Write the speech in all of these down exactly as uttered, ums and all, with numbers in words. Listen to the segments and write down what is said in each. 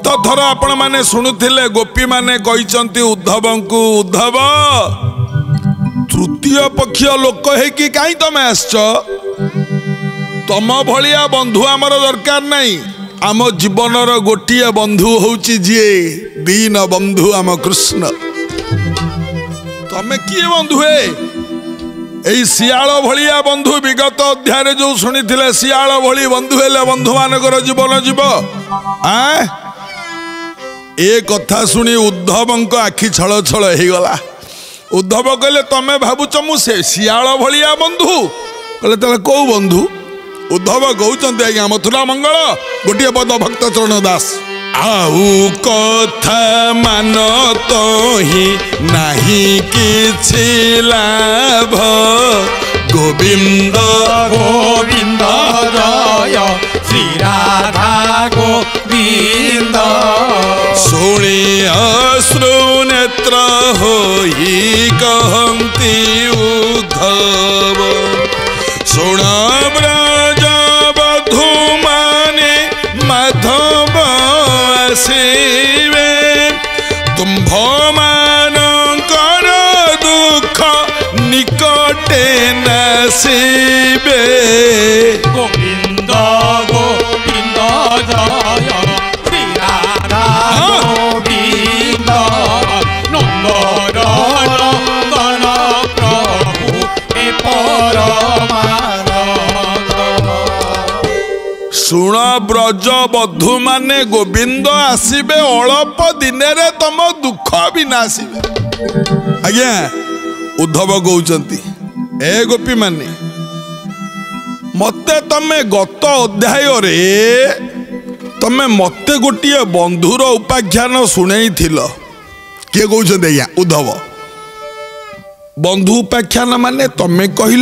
थर आपण माने शुणुथिले गोपी माने कहिसंती उद्धवंकु उद्धव तृतीय पक्ष लोक है कि कहीं तमे आसछ तम भलिया बंधु आमर दरकार नहीं आम जीवनर गोटिए बंधु होउची जी दीन बंधु आम कृष्ण तमे किए बंधु है एई सियाल भलिया बंधु विगत अध्याय जो शुणी सियाल भली बंधु हेले बंधु मानकर जीवन जीव आ ए कथा शुणी उद्धव आखि छल छल हो गला। उद्धव कहले तमे भावुच मु से सियाल भलिया बंधु कहले तले कौ बंधु उद्धव कहते आज्ञा मथुरा मंगल गोटे पद भक्त चरण दास आउ कथा मान तो ही नहीं किछि लाभ गोविंद गोविंद जय श्री राधा गोविंद शुणी अश्रु नेत्र होई कहंती उद्धव शुण ब्रज बधू माने माधव आसिवे तुम्भ मानकर दुख निकटे नासिबे गोविंद गोविंद जय श्री राधा गोविंद नंदन नंदन प्रभु हे परमानंद शुण ब्रज बधू माने गोविंद आसिबे अल्प दिन रे तुम दुख भी नासिबे आज्ञा उद्धव कहते ए गोपी माने मते तमे गत अध्याय रे तमे मते गोटे बंधुर उपाख्यान शुणई थिल किए कहते आज्ञा उद्धव बंधु उपाख्यान माने तमे कहिल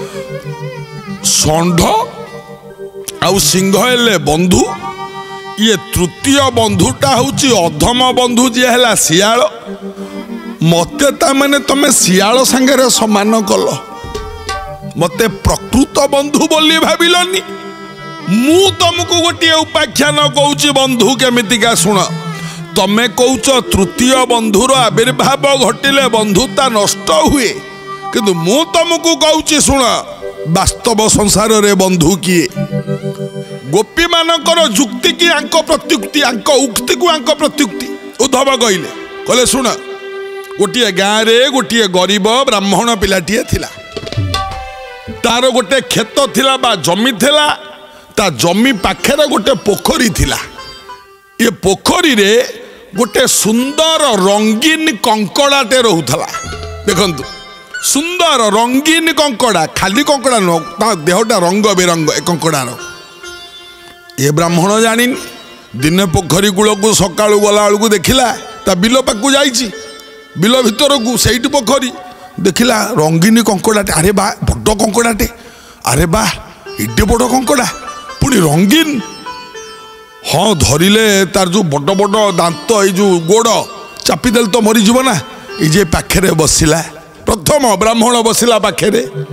षंढ आउ सिंह हेले बंधु ये तृतीय बंधुटा हूँ अधम बंधु जी है सियाल मते ता माने तमे सियाल संगे समान कल मते प्रकृत बंधु बोली भाविलनी मु तुमको गोटे उपाख्यान कहूँ बंधु केमितिका शुण तमे कौच तृतीय बंधुर आविर्भाव घटिले बंधुता नष्ट हुए किंतु मु तुमको कहूँ शुण वास्तव संसार रे बंधु किए गोपी मानकर जुक्ति की आंक प्रत्युक्ति आंक उक्ति को आंक प्रत्युक्ति उद्धव कहले कहले शुण गोटे गाँव रे गोटे गरीब ब्राह्मण पिलाटीए थिला तार गोटे खेत थिला बा जमी थिला ता जमी पाखरे गोटे पोखरी थिला ये पोखरी रे गोटे सुंदर रंगीन कंकड़ाटे रोहुथला देखंतु सुंदर रंगीन कंकड़ा खाली कंकड़ा न ता देहटा रंग बेरंग ए कंकड़ार ये ब्राह्मण जानी दिने पोखरी कूल को सका गला बेलू देखला ता बिल पाक जाइए बिल भितर को सही पोखरी देखला रंगीन कंकड़ाटे अरे बा बड़ कंकड़ाटे अरे बा एडे बड़ कंकड़ा पुणी रंगीन हाँ धरिले तार जो बड़ बड़ दांत यो गोड़ चापिदेल तो मरीज ना ये पाखे बसिला प्रथम ब्राह्मण बसिला पाखे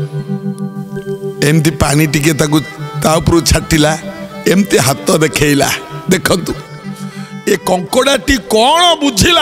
एमती पानी टिके ताकू ता ऊपर छाटिला एमती हाथ देखला देखंतु ए कंकड़ाटी कौन बुझिला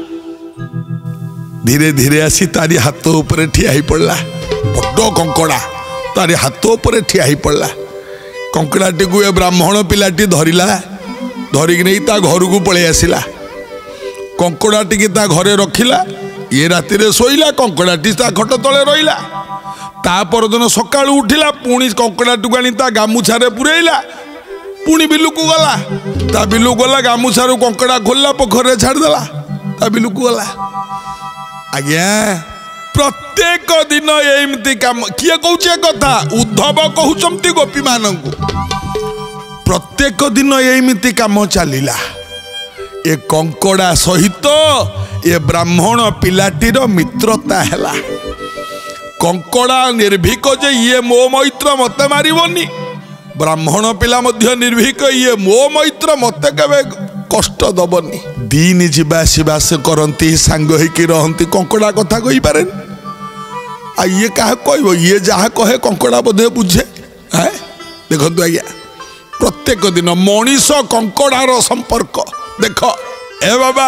धीरे धीरे आसी तारी हाथ ऊपर ठिया ही पड़ला बड़ कंकड़ा तारी हाथ ऊपर ठिया ही पड़ला कंकड़ाटी को ए ब्राह्मण पिलाटी धरिला धरिक नहीं ता घर को पलि आसिला कंकड़ाटी की ता घरे रखिला ये राति रे सोइला कंकड़ाटी ता खट तले रहिला ता परदिन सकाळ उठिला पुणी कंकड़ाटी को आनी ता गामुछारे पुरेइला पुणी बिलु को गला ता बिलु गला गामुछारू कंकड़ा खोलला पोखरे छाड़देला ता बिलु को गला आज्ञा प्रत्येक दिन एमती काम किए कहूचे कथा उद्धव कहउचंती गोपी मानंकु प्रत्येक दिन एमती काम चलिला ए कंकड़ा सहित ए ब्राह्मण पिलाटीर मित्रता हैला कंकड़ा निर्भीक जे ये मो मैत्र मते मारिबनी ब्राह्मण पिला मध्य निर्भीक ये मो मैत्र मते केबे कष्ट दबनी दिन जीवा शिवास करती सांग होइकी रहंती कंकड़ा कथा कहि पारे आ ये कहा कहब ये जहाँ कहे कंकड़ा बोधे बुझे है देखो आज्ञा प्रत्येक दिन मनीष कंकड़ार संपर्क देख ए बाबा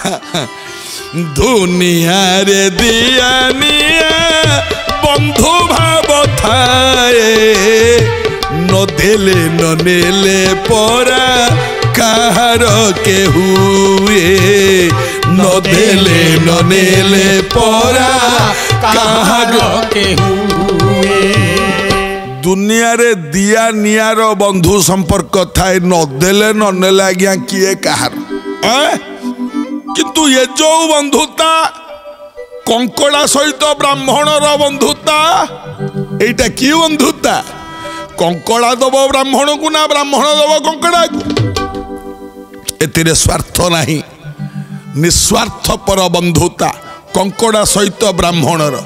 दुनिया रे दिया निया बंधु भाव थाए न देले न नेले परा कहार के हुए न देले न नेले परा कहार के हुए दुनिया रे दिया नियार बंधु संपर्क थाए न देले न नेले आज्ञा किए कहार किंतु ये जो बंधुता कंकड़ा सहित ब्राह्मणर बंधुता एटा कि बंधुता कंकड़ा दब ब्राह्मण को ना ब्राह्मण दब कंकड़ा को एतिरे स्वार्थ नहीं निस्वार्थ पर बंधुता कंकड़ा सहित ब्राह्मणर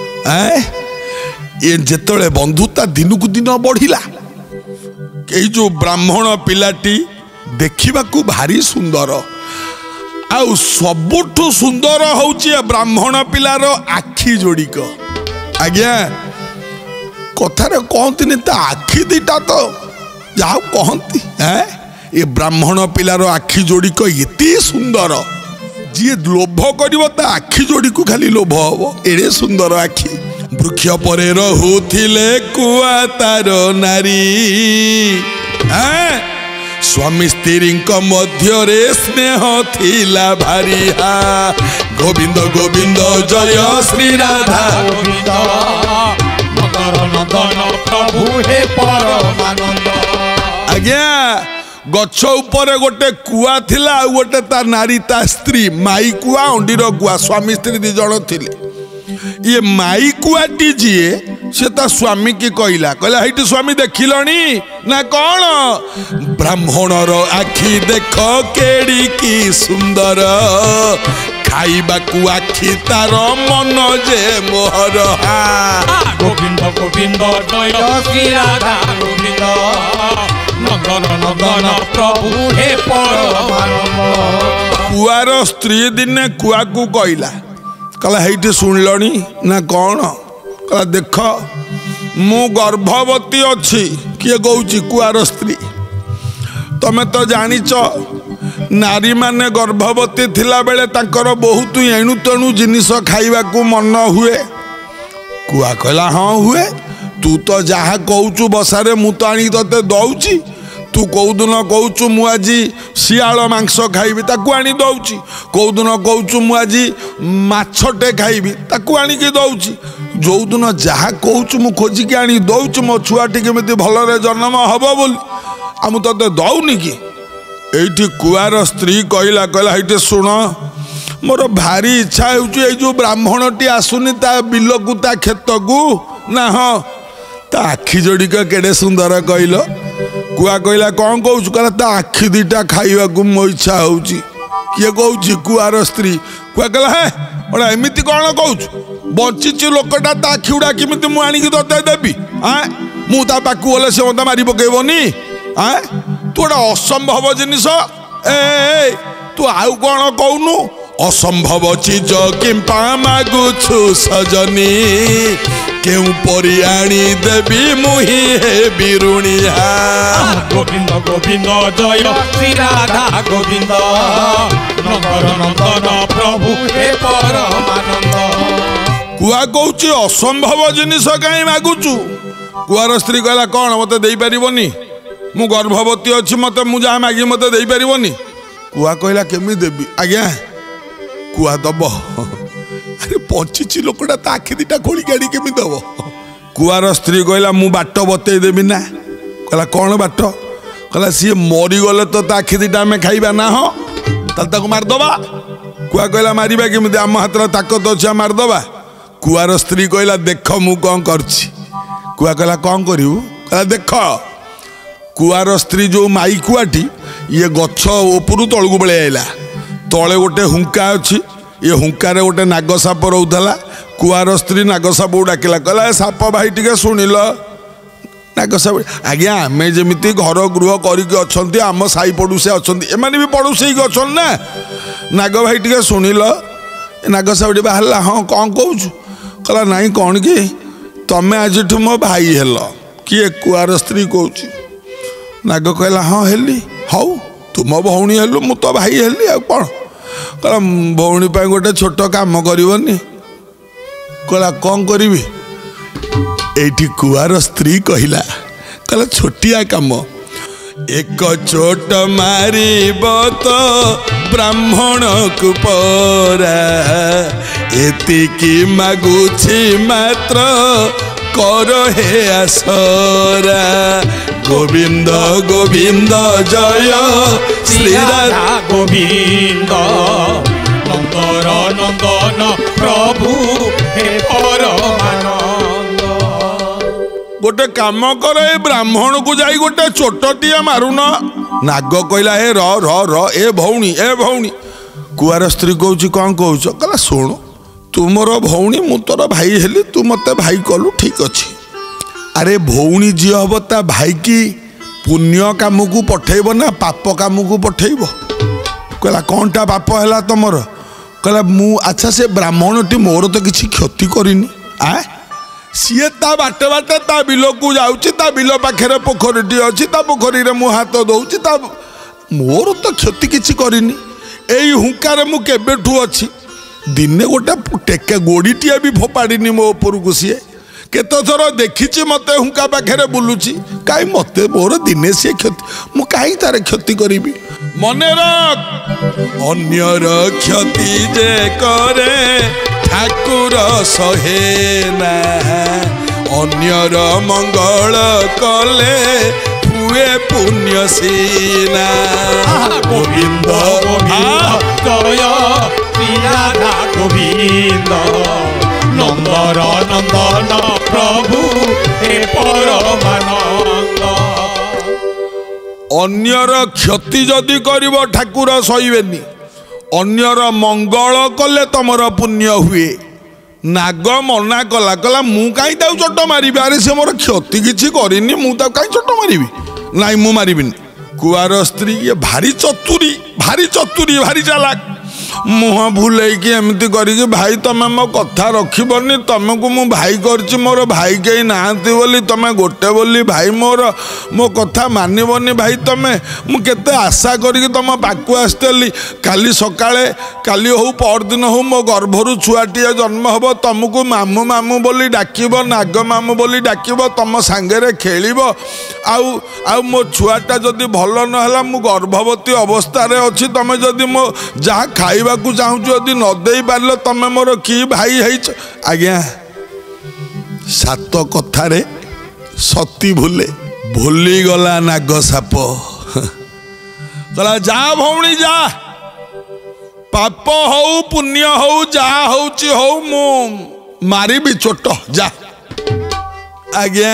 ये जेतले बंधुता दिन को दिन बढ़िला ये जो ब्राह्मण पिलाटी देखा भारी सुंदर आउ सबुठु सुंदर होची ब्राह्मण पिलार आखि जोड़िक आज्ञा कथार कहती ता आखि दीटा तो जा कहती ये ब्राह्मण पिलार आखि जोड़िक एते सुंदर जी लोभ कर आखि जोड़ी को खाली लोभ हम एड़े सुंदर आखि वृक्ष पर रहुथिले कुआ तार नारी स्वामी स्त्री मध्य स्नेह थिला भारी हा गोविंद गोविंद जय श्री राधा गोविंद मकर नंदन प्रभु हे परमानंद आज्ञा गछ ऊपर गोटे कुआ थिला गोटे ता नारी ता स्त्री माई कुआ अंडीर कुआ स्वामी स्त्री दी जण थिले ये माई कुआटी जीए से ता स्वामी की कहला कहला हेटी स्वामी देखिलनी ना कौन ब्राह्मणर आखि देख केड़ी की सुंदर खाइबाकू आखि तार मन जे मोहर गोविंद गोविंद जय श्री राधा गोविंद नंदन नंदन प्रभु हे परमानंद कुआर स्त्री दिने कुआ को कहला कहला हेटी सुनलनी ना कौन कहला देख मु गर्भवती अच्छी किए कहूँ कुआर स्त्री तमें तो जानिच नारी माने गर्भवती थिला बेले तांकर बहुत एणु तेणु जिनिस खाइबा को मन हुए कुआ कहला हाँ हुए तू तो जहा कहूँ बसारे मु तो आनी ते दौची तू कौदिन कहूँ मु आज शियाल मांस खाइबी ताकू आनी दौची कौदिन कहूँ मु आज माछटे खाइबी ताकू आनिकी दौची जो दिन जहा कहूँ मु खोजिकी आनी दौची मो छुआटी केमिति भलरे जन्म हब बोली आ मु तते दौनी कि एठी कुआर स्त्री कहला कहला हेटे शुण मोर भारी इच्छा हो जो ब्राह्मणटी आसुनी ता बिल को ता खेत को ना हाँ ता आखि जोड़िक केड़े सुंदर कहल कुआ कहला कौन कहूँ कहला ता आखि दीटा खाइबा को मो इच्छा हो किए कहूँ कुआर स्त्री कुआ कहला है बड़ा एमती कौन कहूँ बंची लोकटा ता आखि गुड़ा केमिति मु आनिकी तते देबी हाँ मु ता पाखु गले से मते मारी पकेबनी हाँ तू गोटे असंभव जिनिस ए तू आउ कौन कहूनु असंभव चीज किंपा मागुछु सजनी केउ परी आनी देवी मुही हे बिरुणिया गोविंद गोविंद जय श्री राधा गोविंद नंदन नंदन प्रभु हे परमानंद कुआ कहूँ असंभव जिनिस कहीं मागुचु कुआर स्त्री कहला कौन मत दे पारिबनी मु गर्भवती अच्छी मत मु जहाँ मागी मत दे पारिबनी कुआ कहला केमी देवी आज्ञा कुआ दब अरे पंची लोकटा ता आखि दीटा खोली गाड़ी केमी दब कुआर स्त्री कहला मु बाट बतई देवी ना कहला कौन बाट कहला सी मरीगले तो ता आखि दीटा आम खाइबा ना हाँ ताको मारदबा कुआ कहला मारिबा केमी आम हाथ ताकत अच्छे मारदबा कुआर स्त्री कहला देख मु कौन करछि कुआ कहला कौन करू कहला देख कुआर स्त्री जो माई कुआटी ये गछ उपरू तलू बेले आइला तले गोटे हुंका अच्छी ये हुंकार गोटे नाग साप रोला कुआर स्त्री नाग साप को डाकिला कहला साप भाई टिके शुणिल नाग साप आज्ञा आम जमी घर गृह करके आम साई पड़ोसी अच्छा एम भी पड़ोसी अच्छा ना नाग भाई टिके शुणिल नाग साप बाहर हाँ कौन कहूँ कहला नाई कौन कि तमें आज मो भाई हेल किए कुआर स्त्री कहूँ नाग कहला हाँ हेली हौ तुम भौणी हेलु मु तो भाई हेली आ कौन कहला भौणी पाई गोटे छोट काम करनी कहला कौन करी एठी कुआर स्त्री कहला कहला छोटिया काम एक चोट मारिब तो ब्राह्मण को परा एतिकी मागुछि मात्र कर हे आसरा गोविंद गोविंद जय श्री राधा गोविंद नंदर नंदन प्रभु हे परमानंद। गोटे काम कर ब्राह्मण को जाई गोटे चोटटिया मारुन नाग कहला हे र र र ए भौणी ए भौणी कुआर स्त्री कहूँ कौन कहूँ कहला शुणु तू मोर भौणी मु तोर भाई हेली तू मत भाई कलु ठीक अच्छे अरे भौणी जी हम ता भाई की पुण्य काम को पठेब ना पाप काम को पठेब कहला कौन टा पाप है तुमर कहला मु अच्छा से ब्राह्मणटी मोर तो किसी क्षति करनी आ सी ता बाटे बाटे ता बिल को जाऊँगी ता बिल पाखे पोखरी अच्छी ता पोखरी में मु हाथ दौची ता मोर तो क्षति किसी करनी यही हुंकार मु केबेठू अच्छी दिने गोटे टेके गोड़ीटिया भी फोपाड़ी मो उपर को सी केत थर देखी मत हुंका पाखे बुलूची कहीं मत मोर दिने सी क्षति मु कहीं तार क्षति करी मन रख अन्यर क्षति जे करे ठाकुर सहे ना अन्यर मंगल कले हुए पुण्य सीना गोविंद गोविंद जय श्री राधा गोविंद नंदर नंदन प्रभु हे परमानंद। अन्यर क्षति जदि करिब ठाकुर सहिबेनी अन्यर मंगल कले तमर पुण्य हुए नाग मना कला कला मु कहीं चोट मारि अरे से मोर क्षति किसी करनी मुझे कहीं चोट मारि नाई मु मारिबिनी कुआर स्त्री ये भारी चतुरी भारी चतुरी भारी चालाक मुह भूलैकी एमती करी भाई तमें मो कथा रखबनी तुमको मु भाई कर मोर भाई कहीं नहांती बोली तमें गोटे बोली भाई मोर मो कथा मानबनी भाई तमें मु केते आशा करी तुम पाकू आसली काली सकाळे काली हो परदिन हो मो गर्भरु छुआटिया जन्म हम तुमको मामू मामू बोली डाकब नाग मामू बोली डाकब तुम सांगे खेलिब आउ आउ मो छुआटा जदि भल नहला मु गर्भवती अवस्था अच्छी तुम जदि मो जहाँ खाइबा को चाहूँ जदि न दे पार तमें मोर कि भाई है आज्ञा सात कथारे सती भूले भूली गला नाग साप कहला जा भौणी जा पाप हो पुण्य हो जा होची हो मु मारी भी चोट जा आज्ञा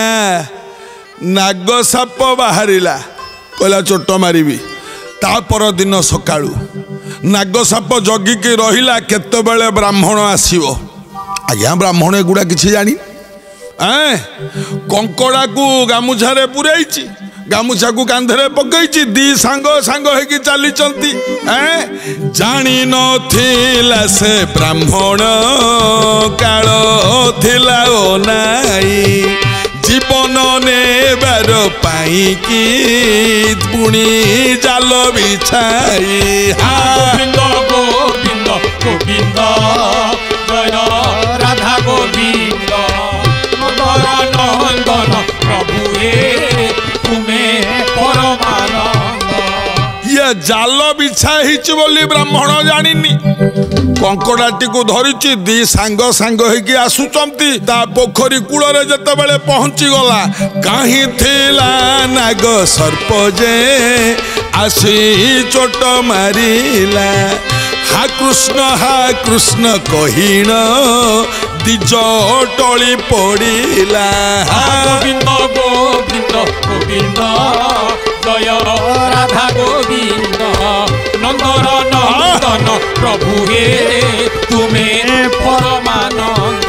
नाग साप बाहरिला कहला चोट मारिबी तापर दिन सकाळू नाग साप जगिकी रहिला केतेबेले ब्राह्मण आसीबो आज्ञा ब्राह्मण एगुड़ा किछि जानी ए कंकड़ा को गामुछारे पुराइछि गामुछा को कांधरे पकईछि दी सांग सांग हेकी चलीचंती ए जानी नथिला से ब्राह्मण काल थिला ओ नाई जीवन नेबार पाई कि पुणी जाल बिछाई गोविंद गोविंद गोविंद जय राधा गोविंद नंदन नंदन प्रभु हे तुम्हें परमानंद। ये जाल बिछाई बोली ब्राह्मण जानिनी कंकड़ाटी को धरी दी सांग सांग होगी आसुचंती ता पोखरी कूल जिते पहुंची गला कहीं थिला नाग सर्प जे आसी चोट मारिला हा कृष्ण हा कृष्ण कहीण दिज टली पड़िला गोविंद गोविंद गोविंद जय राधा गोविंद नंदन नंदन प्रभु हे तुम्हें परमानंद।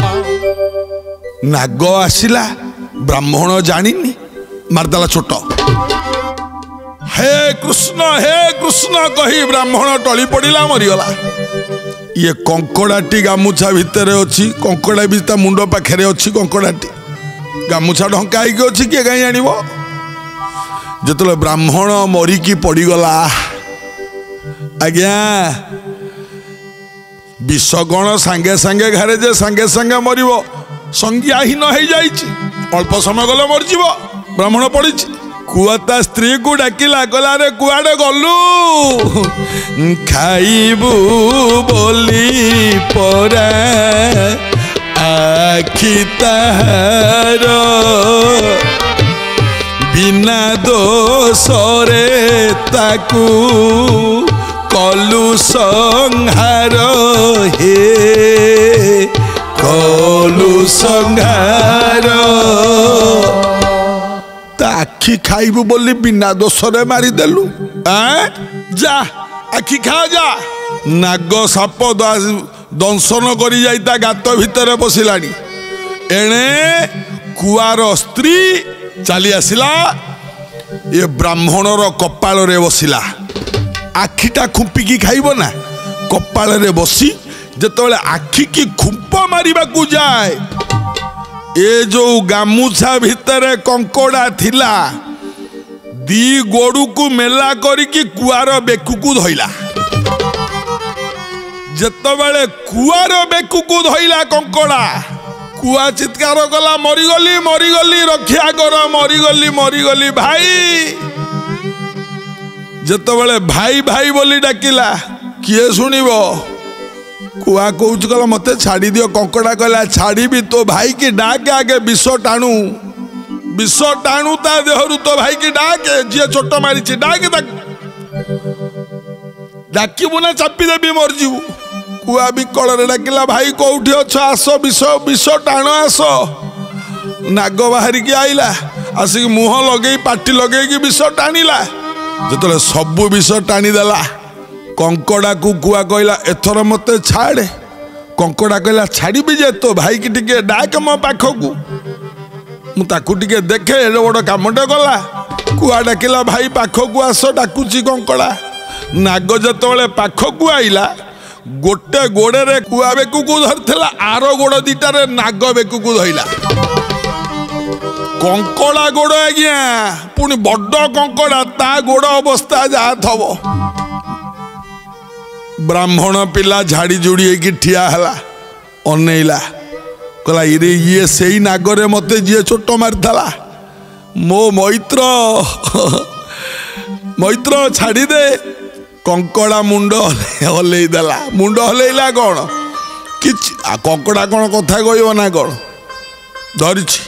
नाग आसिला ब्राह्मण जानिनी मारदेला चोट हे कृष्ण हे कृष्ण कही ब्राह्मण टली पड़िला मरीगला ये कंकड़ाटी गामुछा भितर अच्छी कंकड़ा भी ता मुंड पाखे अच्छी कंकड़ाटी गामुछा ढंका होगी अच्छी किए कहीं जान जिते ब्राह्मण मरिकी पड़गला आज्ञा विषगण सांगे सांगे घरे जे सांगे सांगे मर संज्ञाहीन हो जाए अल्प समय गले मरज ब्राह्मण पड़ी कुआ स्त्री को डाकिला गला रे कुआडे गलु खाइबू बोली परा आखि तार बिना दोषरे ताकू कलु संहार हे कलु संहार आखि खाइबू बोली बिना दोषरे मारिदेलु जा आखि खा जा नाग साप दंशन करी जाइता गात भितर बसिलानी एणे कुआर स्त्री चली आसिला ये ब्राह्मणर कपाल रे बसिला आखिटा खुंपिकी खाइब ना कपाल रे बसी जेतबेले आखि की खुंप मारिबा को जाए ए जो गामुछा भितर कंकोड़ा थिला दी गोड़ू को मेला करिकी कुआर बेकु को धइला जेतबेले कुआर बेकु को धइला कंकोड़ा कुआ चित्कार कला मरीगली मरीगली रक्षा कर मरीगली मरीगली भाई जेतबेले भाई भाई बोली डाकिला किए सुनिबो कुआ कौच कला मते छाड़ी दियो कंकड़ा कहला छाड़ी भी तो भाई की डाके आगे विष टाणु विष टाणु ता देहरु तो भाई की डाके जे छोट मारी डाके डाकिबू ना चापी देवी मरजीबू कुआ भी कल डाकिला भाई कौटी अछ आस विष विष टाण आस नाग बाहर की आईला आसिक मुह लगे पाटी लगे विष टाणिला जो सबू विष टाणीदेला कंकड़ा को कुआ कहला एथर मते छाड़े कंकड़ा कहला छाड़ी भी जे तो भाई की टिके डाक मो पाखकू मुझे टिके देखे बड़ कामटे गला कुआ डाकिला भाई पाखकू आस डाकुची कंकड़ा नाग जेतबेले पाखकू आइला गोटे गोड़े रे कुआ बेकू को धरथिला आरो गोड़ दीटारे नाग बेकू को धइला कंकड़ा गोड़ आज्ञा पुणी बड़ कंकड़ा ता गोड़ अवस्था जहा थबो ब्राह्मण पिला झाड़ी जोड़ी की ठिया हला अनेला कहला इरे ये सेई नागरे मते जी छोट मारिथला मो मैत्र मैत्र छाड़ी दे कंकड़ा मुंड हल्ले देला मुंड हल्ला कौन कि कंकड़ा कौन कथा कहब ना कौन धरिछि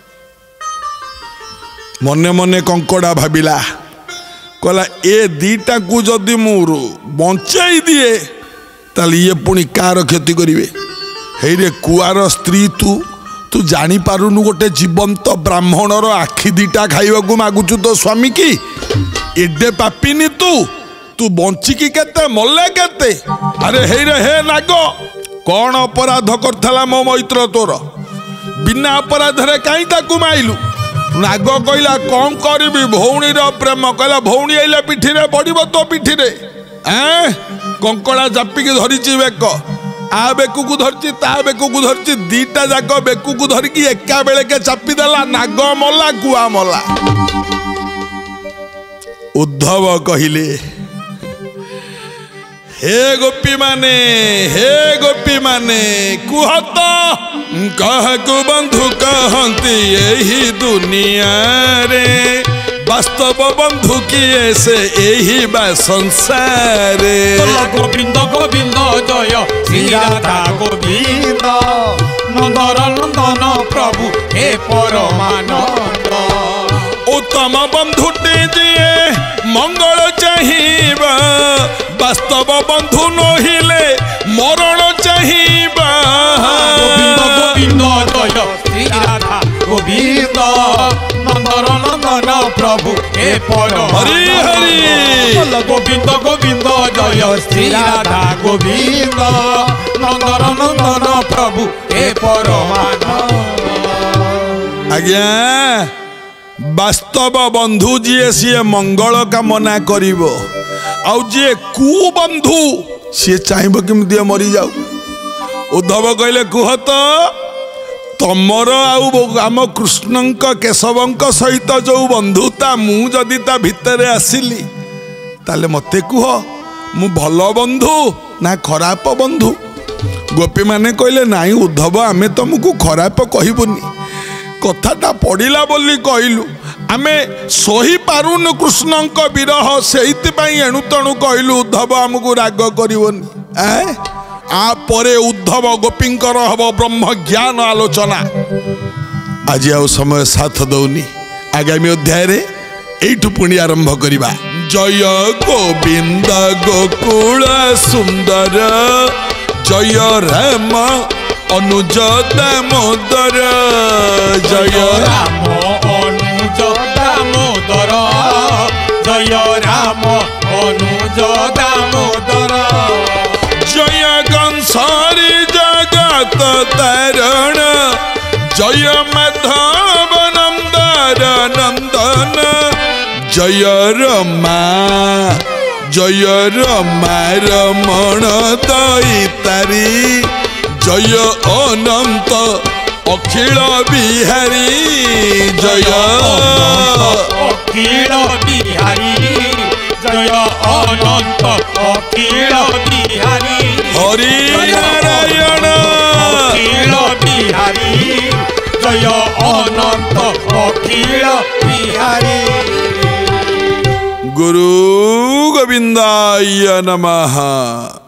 मने मने कंकड़ा भाविला कहला ए दीटा को जदि मुरु बंचाई दिए ताले ये पुणी कार क्षति करिवे हे रे कुआर स्त्री तू तू जानी पारुनु गोटे जीवंत ब्राह्मणर आखि दीटा खाइबा को मागुचु तो स्वामी की एडे पापिनी तू तू बंचिकी केते मल्ले केते अरे हे रे हे नाग कौन अपराध करथला मो मैत्र तोर बिना अपराध रे काई ताकू माइलु नाग कहला कौन करी भौणी प्रेम कहला भौणी आइला पिठी रे पड़ब तो पिठी रे ऐ कंकड़ा चापिकी धरिची बेक आ बेकू को धरची ता बेकू को धरची दीटा जाक बेकू को धरिकी एका बेले के चापी देला नाग मला कुआ मला उद्धव कहले हे गोपी माने हे गोपी माने कुहत कहकु बंधु कहती यही दुनिया रे वास्तव बंधु किए से यही बा संसार गोविंद गोविंद जय श्री राधा गोविंद नंदर नंदन प्रभु हे परमानंद उत्तम बंधुटे जिए मंगल चाहिबा वास्तव बंधु नहिले मरण चाहिबा गोविंद गोविंद जय श्री राधा गोविंद नंदर नंदन प्रभु हे परमानंद हरि हरि गोविंद गोविंद जय श्री राधा गोविंद नंदर नंदन प्रभु हे परमानंद आज्ञा वास्तव बंधु जी सी मंगल कामना करिवो आउ जे कुबंधु सी चाहिए कि मरी जाऊ उद्धव कहले कुह तो तमर आम कृष्णंक केशवंक सहित जो बंधुता मु जदि ता भितर आसिली ताले मते कुह मु भल बंधु ना खराप बंधु। गोपी माने कहले नाई उद्धव आमे तुमको खराप कहबुनी कथाटा पड़िला बोली कहलु आमे सही पारुन कृष्णंक विरह सेइतिपाई एणु तणु कहलु उद्धव आमको राग करबनी। ए आ परे उद्धव गोपींकर हब ब्रह्म ज्ञान आलोचना। आज आउ समय साथ दौनी आगामी अध्याय रे एठु पुणी आरंभ करिबा। जय गोविंद गोकुल सुंदर जय राम अनुज दामोदर जय राम अनुज दामोदर जय राम अनुज दामोदर जय कंसारी जगत तारण जय माधव नंदर नंदन जय रमा जय रमा रमण दैतारी जय अनंत अखिल बिहारी जय अखिल बिहारी जय अनंत अखिल बिहारी हरि नारायण अखिल बिहारी जय अनंत अखिल बिहारी। गुरु गोविंदाय नमः।